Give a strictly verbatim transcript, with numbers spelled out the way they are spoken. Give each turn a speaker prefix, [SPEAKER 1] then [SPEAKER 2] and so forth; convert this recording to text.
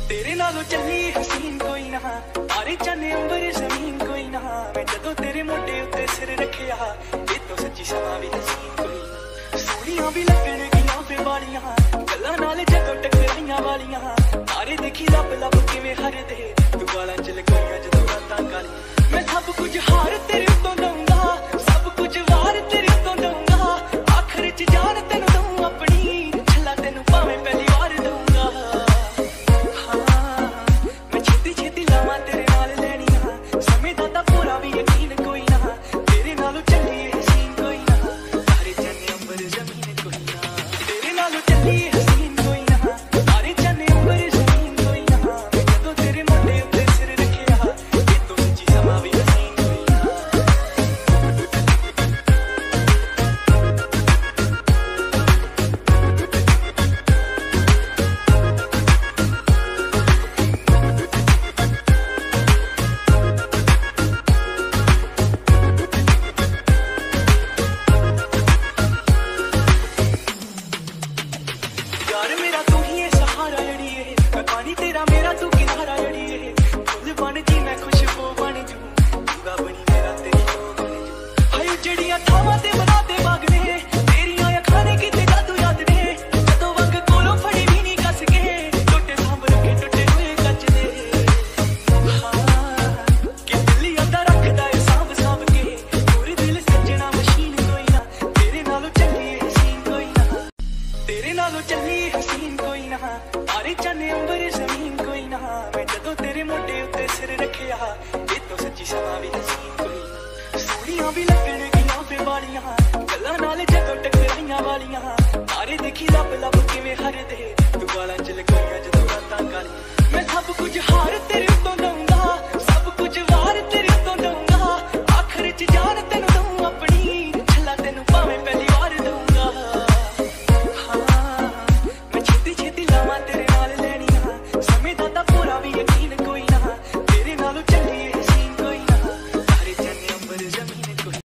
[SPEAKER 1] तेरे नालों चली हसीन कोई ना, तारे चने अंबर जमीन कोई ना। मैं जदों तेरे मोटे उत्ते सिर रखिया, ये तो सच्ची समा भी हसीन कोई ना। सोहणियां भी लगण गियां फे वालियां, गल्लां नाल जदों टकराइयां वालियां। तारे देखी लब लब किवें हरदे, तू वालां च लकोइयां जदों रातां कालियां। मैं सब कुछ हार तेरे उत्तों दऊंगा, सब कुछ वार तेरे उत्तों दऊंगा। आखिर च जान तैनूं दऊं अपनी, छल्ला तैनूं भावें पहली वार दऊंगा। तारे देखी लब लब किवें हरदे, तू वालां च लकोइयां जदों रातां कालियां। मैं सब कुछ हार